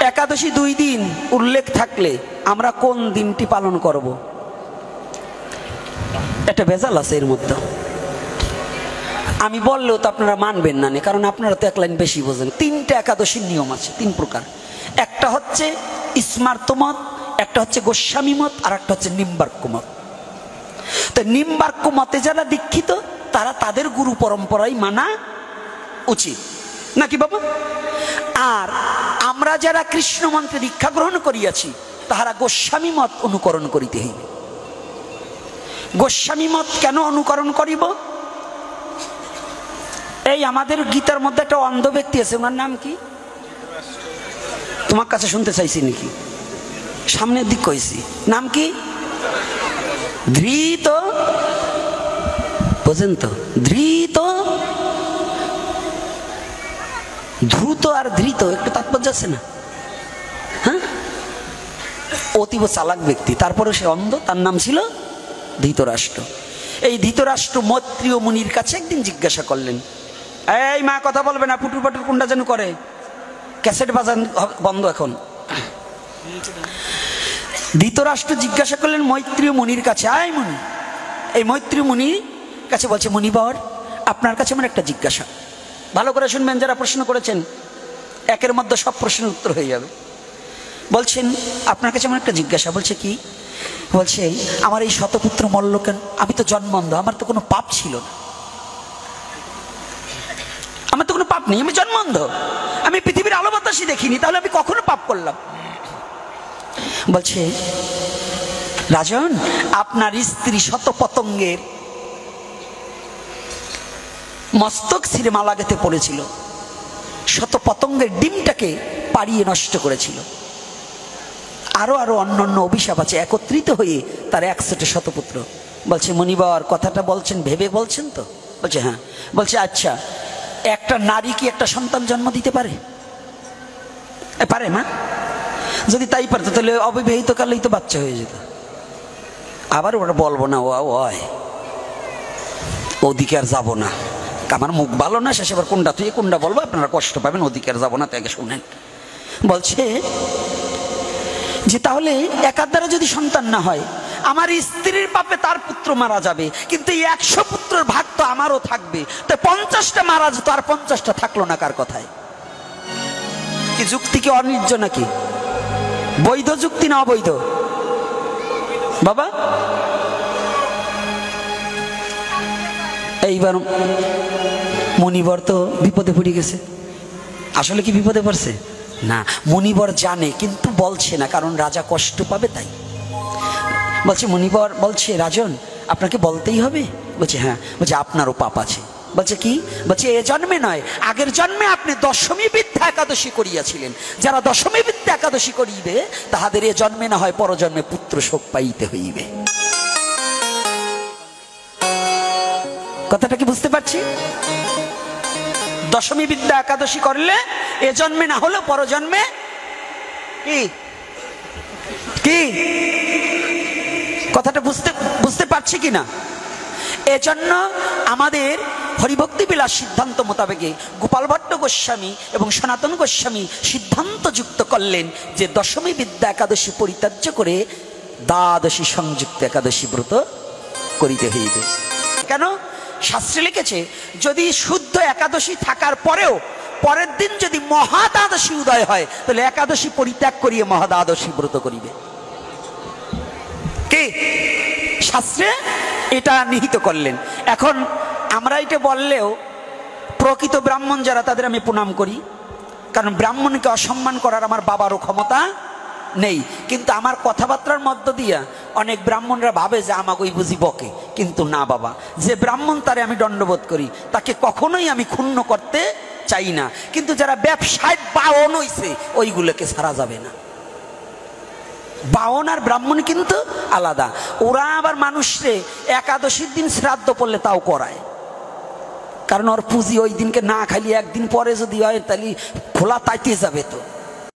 একাদশী 2 দিন উল্লেখ থাকলে আমরা কোন দিনটি পালন করব? একটা ভেজাল আছে এর মধ্যে। আমি বললেও তো আপনারা মানবেন না, কারণ আপনারা তো 1 লাইন বেশি বোঝেন। 3টা একাদশীর নিয়ম আছে, 3 প্রকার। একটা হচ্ছে স্মার্ত মত, একটা হচ্ছে গোস্বামী মত, আর একটা হচ্ছে নিম্বার্ক মত। তো নিম্বার্ক মতে যারা দীক্ষিত তারা তাদের গুরু পরম্পরাই মানা উচিত নাকি বাবা? আর আমরা যারা কৃষ্ণ মন্ত্রে দীক্ষা গ্রহণ করিয়াছি তাহারা গোস্বামী মত অনুকরণ করিতে হইবে। গোস্বামী মত কেন অনুকরণ করিব? এই আমাদের গীতার মধ্যে একটা অন্ধ ব্যক্তি আছে, ওনার নাম কি? তোমার কাছে শুনতে চাইছি নাকি? সামনের দিক কইছি, নাম কি? ধৃত, বোঝেন তো? ধৃত, দ্রুত আর ধৃত একটু তাৎপর্য আছে না? হ্যাঁ, অতীব চালাক ব্যক্তি, তারপরে সে অন্ধ। তার নাম ছিল ধৃতরাষ্ট্র। এই ধৃতরাষ্ট্র মৈত্রীয় মুনির কাছে একদিন জিজ্ঞাসা করলেন, এই মা কথা বলবে না, পুটুর পাটুর কোনটা যেন করে, ক্যাসেট বাজান বন্ধ এখন। ধৃতরাষ্ট্র জিজ্ঞাসা করলেন মৈত্রীয় মুনির কাছে, আয় মুনি। এই মৈত্রীয় মুনির কাছে বলছে, মুনিবর আপনার কাছে আমার একটা জিজ্ঞাসা। ভালো করে শুনবেন, যারা প্রশ্ন করেছেন একের মধ্যে সব প্রশ্নের উত্তর হয়ে যাবে। বলছেন আপনার কাছে আমার একটা জিজ্ঞাসা। বলছে কি? বলছে আমার এই শতপুত্র মল্ল কেন? আমি তো জন্মন্ধ, আমার তো কোনো পাপ ছিল না, আমার তো কোনো পাপ নেই, আমি জন্মন্ধ, আমি পৃথিবীর আলো বাতাসই দেখিনি, তাহলে আমি কখনো পাপ করলাম? বলছে রাজন, আপনার স্ত্রী শত পতঙ্গের মস্তক ছিঁড়ে মালা গেঁথে পড়েছিল, শত পতঙ্গের ডিমটাকে পাড়িয়ে নষ্ট করেছিল, আরো আরো অন্যান্য অভিশাপ আছে, একত্রিত হয়ে তার 100টা শতপুত্র। বলছে মুনিবর কথাটা বলছেন ভেবে বলছেন তো? বলছে হ্যাঁ। বলছে আচ্ছা, একটা নারী কি একটা সন্তান জন্ম দিতে পারে? পারে মা? যদি তাই পারতো তাহলে অবিবাহিত কালেই তো বাচ্চা হয়ে যেত। আবার ওরা বলবো না ওদিকে আর যাবো না, আমার মুখ ভালো না, শেষে আবার কোনটা তুই কোনটা বলবো, আপনারা কষ্ট পাবেন, ওদিকে আর যাবো না, তাকে শুনেন। বলছে যে তাহলে একার দ্বারা যদি সন্তান না হয়, আমার স্ত্রীর পাপে তার পুত্র মারা যাবে, কিন্তু এই 100 পুত্রের ভাগ তো আমারও থাকবে, তো 50টা মারা যেত, আর 50টা থাকলো না কার কথায়? কি যুক্তি কি অনির্য নাকি? বৈধ যুক্তি না অবৈধ বাবা? এইবার মুনিবর তো বিপদে পড়ে গেছে। আসলে কি বিপদে পড়ছে না? মুনিবর জানে কিন্তু বলছে না, কারণ রাজা কষ্ট পাবে তাই। বলছে মুনিবর বলছে রাজন আপনাকে বলতেই হবে। বলছে হ্যাঁ। বলছে আপনারও পাপ আছে। বলছে কি? বলছে এ জন্মে নয়, আগের জন্মে আপনি দশমী বিদ্যা একাদশী করিয়াছিলেন। যারা দশমী বিদ্যা একাদশী করিবে তাহাদের এ জন্মে না হয় পরজন্মে পুত্র শোক পাইতে হইবে। কথাটা কি বুঝতে পারছি? দশমী বিদ্যা একাদশী করলে এ জন্মে না হলেও পরজন্মে কি কি কথাটা বুঝতে পারছি কিনা? এজন্য আমাদের হরিভক্তি বিলাস সিদ্ধান্ত মোতাবেকে গোপাল ভট্ট গোস্বামী এবং সনাতন গোস্বামী সিদ্ধান্ত যুক্ত করলেন যে দশমী বিদ্যা একাদশী পরিত্যাজ্য করে দ্বাদশী সংযুক্ত একাদশী ব্রত করিতে হইবে। কেন? শাস্ত্রে লিখেছে যদি শুদ্ধ একাদশী থাকার পরেও পরের দিন যদি মহাদ্বাদশী উদয় হয় তাহলে একাদশী পরিত্যাগ করিয়ে মহাদ্বাদশী ব্রত করিবে। কে? শাস্ত্রে এটা নিহিত করলেন। এখন আমরা এটা বললেও প্রকৃত ব্রাহ্মণ যারা তাদের আমি প্রণাম করি, কারণ ব্রাহ্মণকে অসম্মান করার আমার বাবারও ক্ষমতা নেই। কিন্তু আমার কথাবার্তার মধ্য দিয়া অনেক ব্রাহ্মণরা ভাবে যে আমাকে ওই বুঝি বকে, কিন্তু না বাবা, যে ব্রাহ্মণ তারে আমি দণ্ডবোধ করি, তাকে কখনোই আমি ক্ষুণ্ণ করতে চাই না। কিন্তু যারা ব্যবসায় বাহন হইছে ওইগুলোকে ছাড়া যাবে না। বাহন আর ব্রাহ্মণ কিন্তু আলাদা। ওরা আবার মানুষরে একাদশীর দিন শ্রাদ্ধ পড়লে তাও করায়, কারণ ওর পুঁজি ওই দিনকে না খালি একদিন পরে যদি হয় তাহলে খোলা তাইতে যাবে তো।